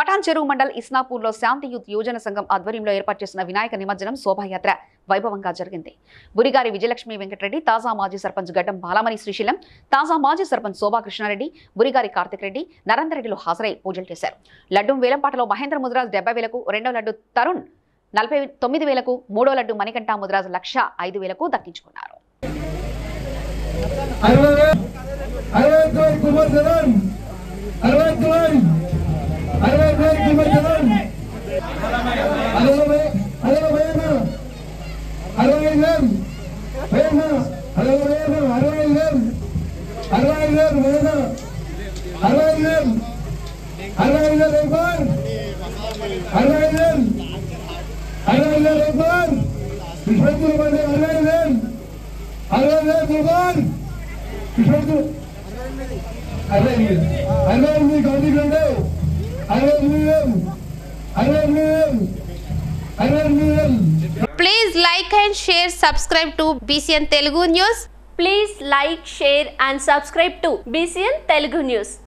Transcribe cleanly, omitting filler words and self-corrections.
పటాన్ చెరువు మండల్ ఇస్నాపూర్లో శాంతి యూత్ యువజన సంఘం ఆధ్వర్యంలో ఏర్పాటు చేసిన వినాయక నిమజ్జనం శోభాయాత్ర వైభవంగా జరిగింది. బురిగారి విజయలక్ష్మి వెంకటరెడ్డి, తాజా మాజీ సర్పంచ్ గడ్డం బాలమణి శ్రీశైలం, తాజా మాజీ సర్పంచ్ శోభా కృష్ణారెడ్డి, బురిగారి కార్తిక్ రెడ్డి, నరేందర్ హాజరై పూజలు చేశారు. లడ్డు వేలంపాటలో మహేంద్ర ముద్రాజ్ 70,000కు, రెండో లడ్డు తరుణ్ 49,000కు, మూడో లడ్డు మణికంఠ ముద్రాజ్ 1,05,000కు దక్కించుకున్నారు. Please like and share, subscribe to Bcn Telugu News. Please like, share and subscribe to Bcn Telugu News.